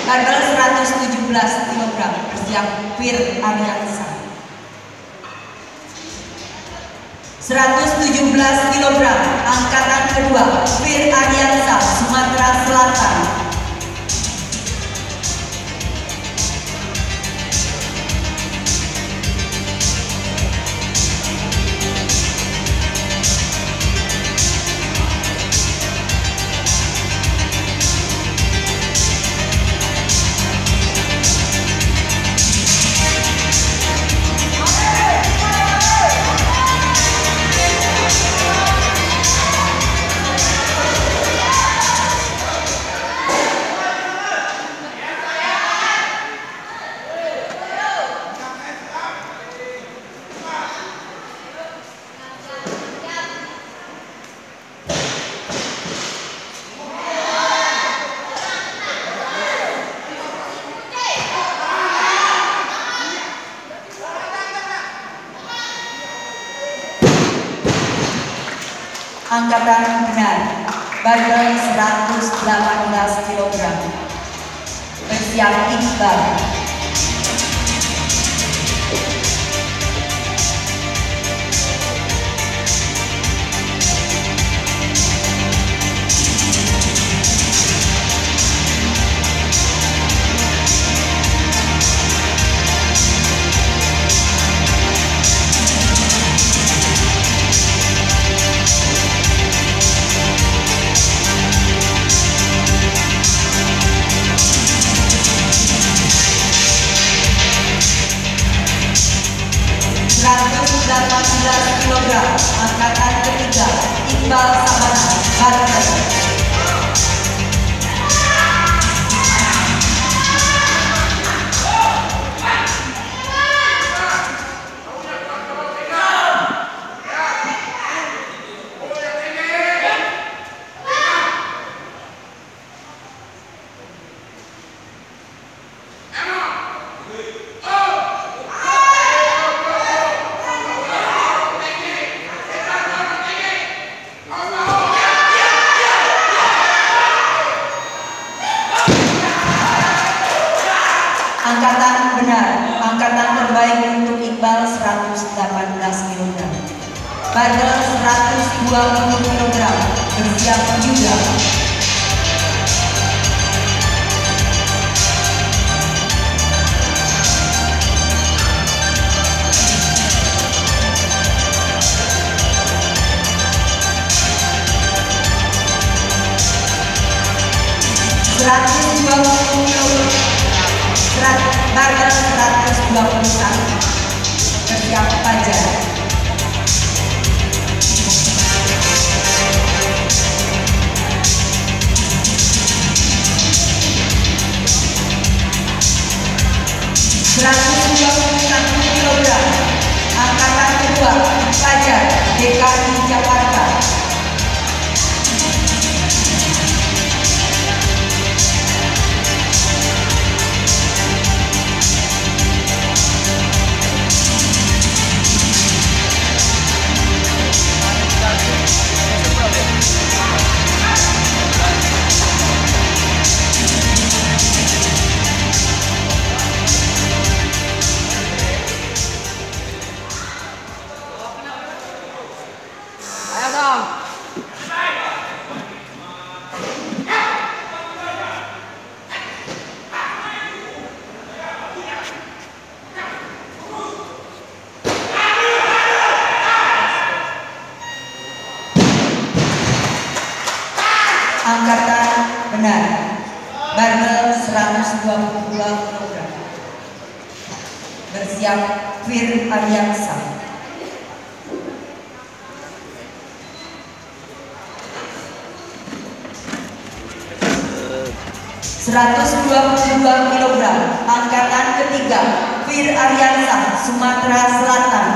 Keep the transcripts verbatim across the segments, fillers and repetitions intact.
barbel seratus tujuh belas kilogram, bersiap Fir Aryansa. seratus tujuh belas kilogram, angkatan kedua, Fir Aryansa, Sumatera Selatan. Angkatan benar, barbel seratus delapan belas kilogram, bersiap Iqbal. seratus delapan belas kilogram, angkatan ketiga, Iqbal Sabana, Banten. Angkatan benar, angkatan terbaik untuk Iqbal seratus delapan belas kilogram, barbel seratus dua puluh kilogram, bersiap juga. seratus dua puluh kilogram, barbel seratus dua puluh satu, bersiap Fajar. seratus dua puluh satu kilogram, angkatan kedua, Fajar, D K I Jakarta. Angkatan benar, barbel seratus dua puluh dua kilogram, bersiap Fir Aryansa. seratus dua puluh dua kilogram, angkatan ketiga, Fir Aryansa, Sumatera Selatan.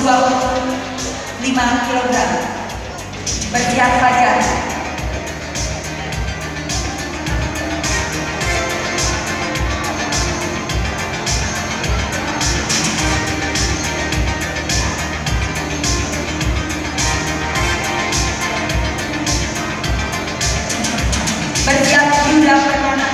dua puluh lima kilogram. Bersiap Fajar. Bersiap Yuda Perdana.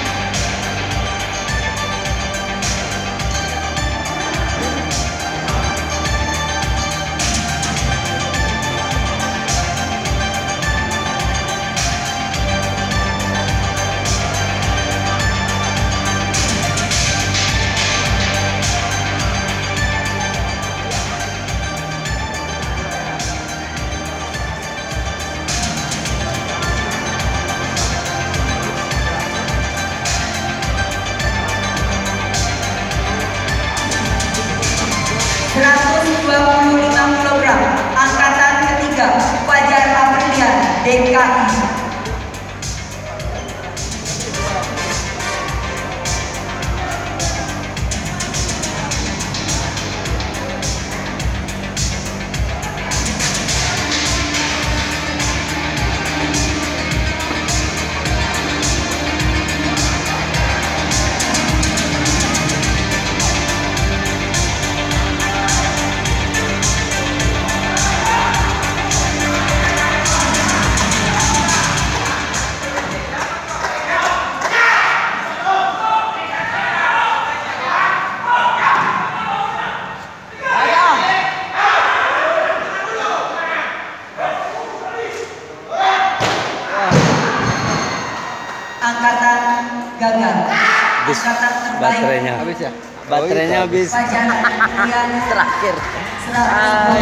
seratus dua puluh lima kilogram, angkatan ketiga, Fajar Aprilian, D K I. Angkatan gagal. Habis Angkatan terbaik. baterainya habis ya. Baterainya habis. Fajar Aprilian Terakhir. seratus